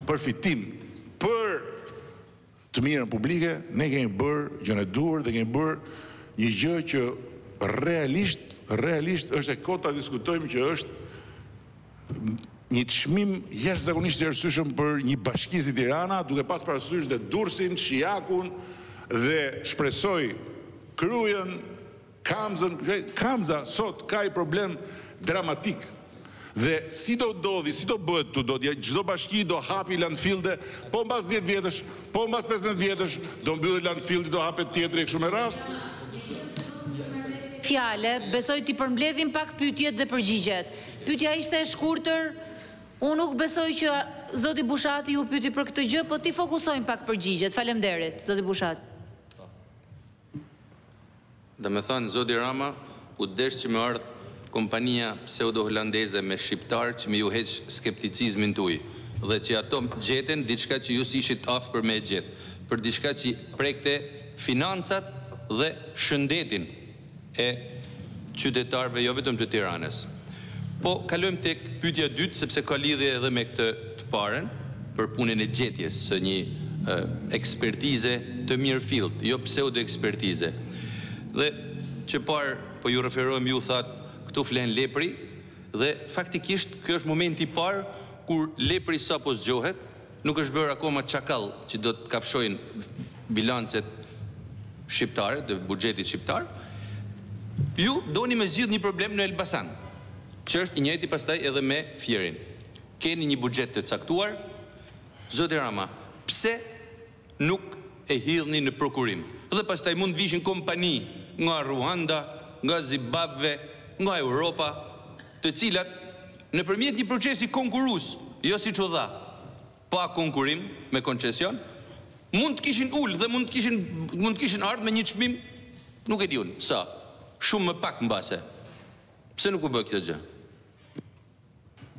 përfitim për të mirën publike, ne kemi bërë gjën e duhur dhe kemi bërë një gjë që realisht është e kotë ta diskutojmë, që është një çmim jashtëzakonisht i arsyeshëm për një bashki si Tirana, duke pas parasysh dhe Durrësin, Shijakun dhe shpresoj Krujën, Kamzën. Kamza sot ka një problem dramatik. Dhe si do ndodhi, si do bëhet çdo bashki do hapi landfillde, po mbas 10 vjetësh, po mbas 15 vjetësh do mbyllet landfilli, do hapet tjetri kështu me radhë. Fjale, besoj t'i përmbledhim pak pyetjet dhe përgjigjet. Pyetja ishte e shkurtër. Unë nuk besoj që zoti Bushati ju pyeti për këtë gjë, po ti fokusojmë pak përgjigjet. Faleminderit, zoti Bushati. Dhe me thënë, zoti Rama, u desh që me ardhë kompania pseudo-holandeze me shqiptar që me ju heq skepticizmin tuj, dhe që ato gjeten diçka që ju s'ishit aftë për me gjetë, për diçka që prekte financat dhe shëndetin e qytetarëve, jo vetëm të Tiranës. Po, kalojmë tek pyetja dytë, sepse ka lidhje edhe me këtë të parën, për punën e gjetjes së një ekspertize të mirë fillt, jo pseudo-ekspertize. Dhe që parë, po ju referohem, ju thatë, këtu flen lepri, dhe faktikisht kjo është momenti i parë kur lepri sapo zgjohet, nuk është bërë akoma çakall që do të kafshojnë bilancet shqiptare, të buxhetit shqiptar. Ju doni me zgjidh një problem në Elbasan, që është i njëjti pastaj edhe me Fierin. Keni një buxhet të caktuar, zoti Rama, pse nuk e hidhni në prokurim? Dhe pastaj mund të vishin kompani nga Ruanda, nga Zimbabwe, nga Europa, të cilat nëpërmjet një procesi konkurrues, jo siç u dha, pa konkurim me koncesion, mund të kishin ulë dhe mund të kishin ardhur me një çmim, nuk e di unë, sa, shumë më pak mbase. Pse nuk u bë këtë gjë?